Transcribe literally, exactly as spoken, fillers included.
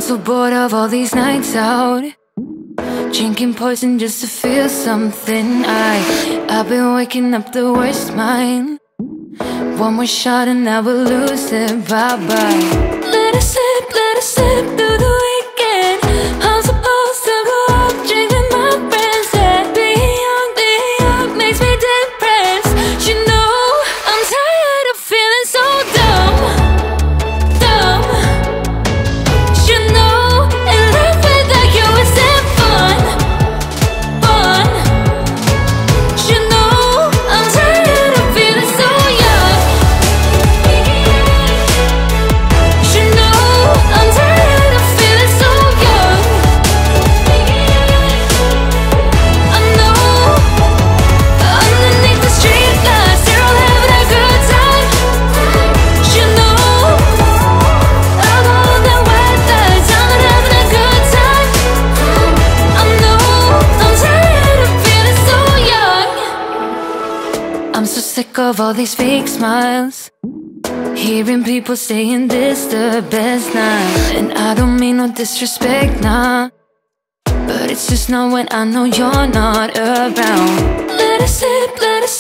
so bored of all these nights out, drinking poison just to feel something. I, I've been waking up the worst mind. One more shot and I will lose it, bye-bye. Let it slip, let it slip through the weekend. I'm supposed to go out, drink with my friends. Yeah, being young, being young makes me depressed. You know, I'm tired of feeling so dumb, dumb. You know, and life without you isn't fun, fun. You know, I'm tired of feeling so young. You know, I'm tired of feeling so young. I know, underneath the street lights, they're all having a good time. You know, out on the white lights, I'm not having a good time. I know, I'm tired of feeling so young. I'm so sick of all these fake smiles, hearing people saying this the best night. And I don't mean no disrespect, nah, but it's just not when I know you're not around. Let it slip, let it